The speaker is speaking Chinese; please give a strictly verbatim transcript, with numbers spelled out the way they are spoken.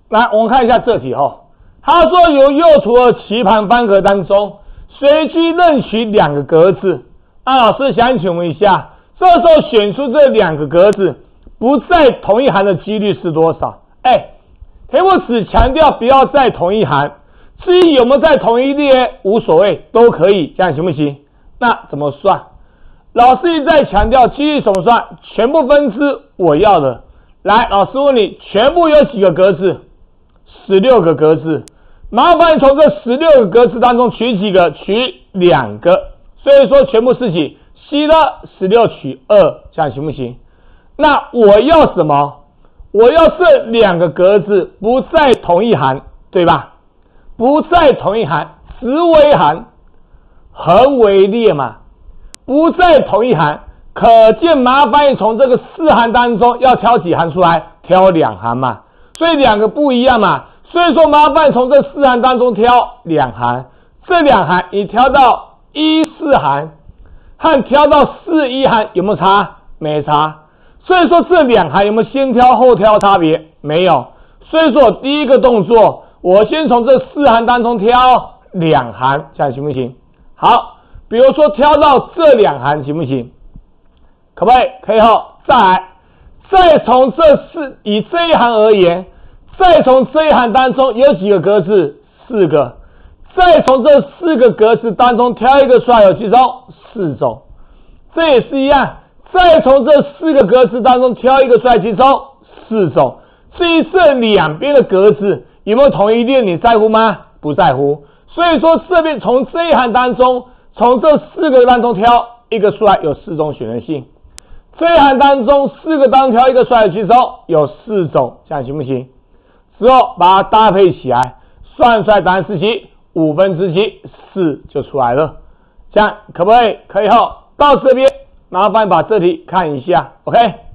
来，我们看一下这题哈、哦。他说由右图的棋盘方格当中，随机任取两个格子。那老师想请问一下，这时候选出这两个格子不在同一行的几率是多少？哎，题目只强调不要在同一行，至于有没有在同一列无所谓，都可以，这样行不行？那怎么算？老师一再强调几率怎么算？全部分之我要的。来，老师问你，全部有几个格子？十六个格子。麻烦你从这十六个格子当中取几个？取两个。所以说全部是几 ？C 的十六取二，这样行不行？那我要什么？我要这两个格子不在同一行，对吧？不在同一行，直为行，横为列嘛。不在同一行，可见麻烦你从这个四行当中要挑几行出来？挑两行嘛。所以两个不一样嘛。所以说麻烦你从这四行当中挑两行，这两行你挑到一四行和挑到四一行有没有差？没差。所以说这两行有没有先挑后挑差别？没有。所以说我第一个动作，我先从这四行当中挑两行，这样行不行？好。比如说挑到这两行行不行？可不可以？可以后再来，再从这四以这一行而言，再从这一行当中有几个格子？四个。再从这四个格子当中挑一个出来，有几种？四种。这也是一样，再从这四个格子当中挑一个出来，几种？四种。至于这两边的格子有没有同一列，你在乎吗？不在乎。所以说这边从这一行当中。从这四个当中挑一个出来，有四种选择性。这一行当中四个当中挑一个出来，有几种？有四种，这样行不行？之后把它搭配起来，算出来答案是几？五分之七，四就出来了。这样可不可以？可以后到这边，麻烦把这题看一下 ，OK。